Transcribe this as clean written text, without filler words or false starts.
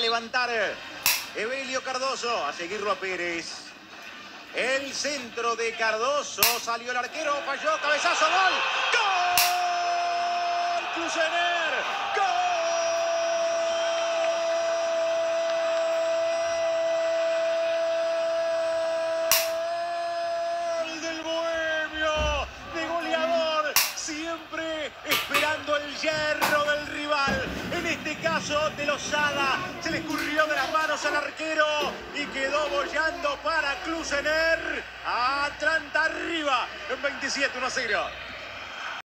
levantar Evelio Cardoso. A seguirlo a Pérez. El centro de Cardoso. Salió el arquero. Falló. Cabezazo. ¡Gol! ¡Gol! Clusener. ¡Gol del bohemio! De goleador. Siempre esperando el hierro del rival. En este caso de Lozada. Se le escurrió de las manos al arquero y quedó bollando para Clusener. Atlanta arriba en 27-1-0.